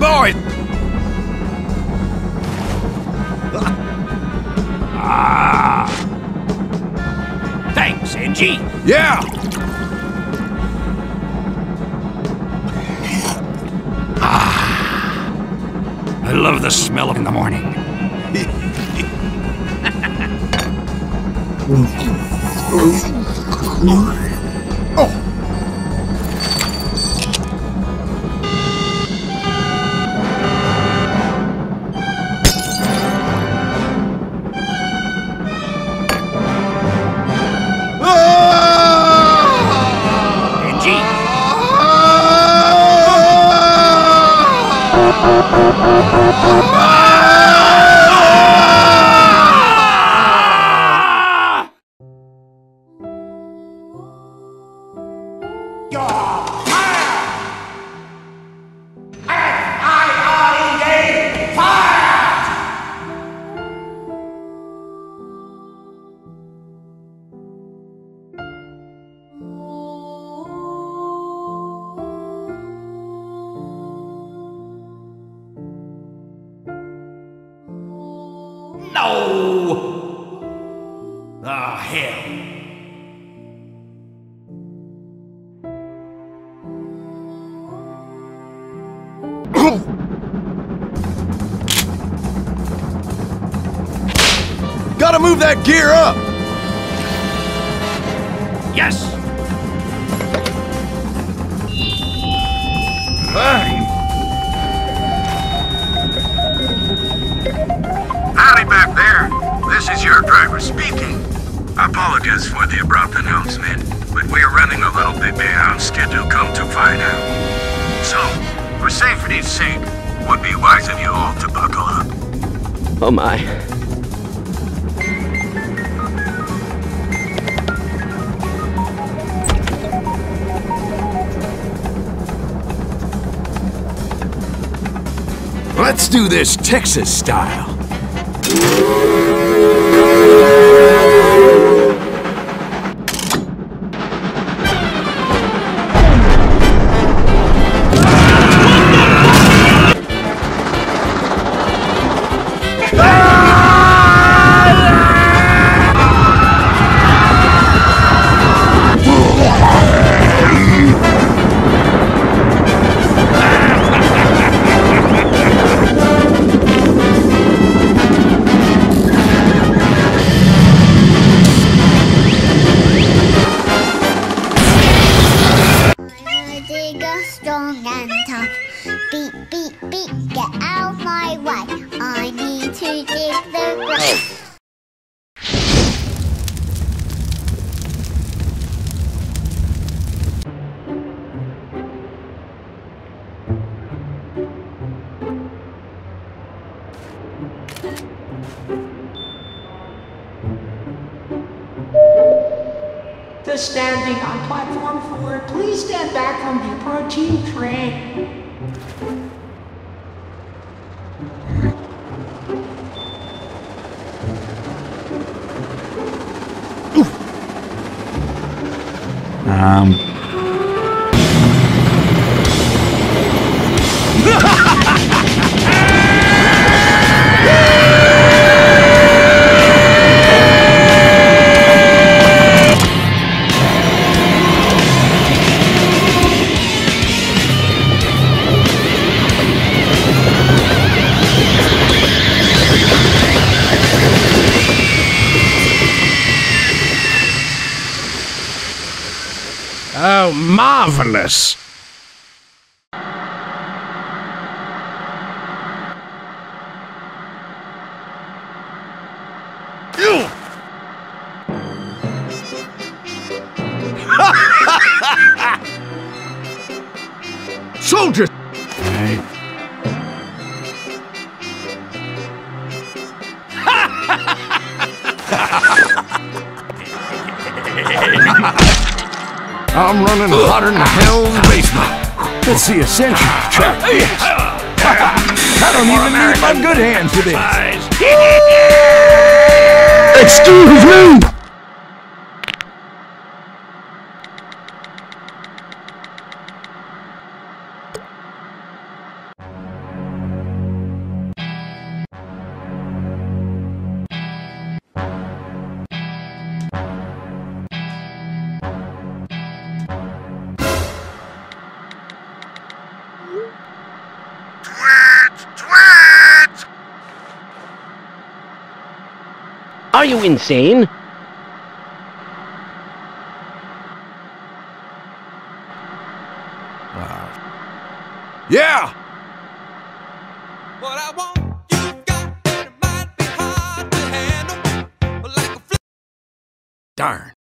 boys! Thanks, Angie. Yeah! I love the smell of in the morning. No! Ah, hell. Gotta move that gear up! Yes! Howdy back there. This is your driver speaking. I apologize for the abrupt announcement, but we are running a little bit behind schedule, come to find out. So, for safety's sake, would be wise of you all to buckle up. Oh my. Let's do this Texas style. Strong and tough. Beat, beat, beat, get out my way. I need to dig the grave. The standing on platform 4, please stand back from the approaching train. Oh, marvelous! Soldiers! I'm running hotter than hell's basement. Let's see a century track this. I don't even need my good hands for this. Excuse me! Are you insane? Yeah! What I want, you got, and it might be hard to handle. Like a Darn.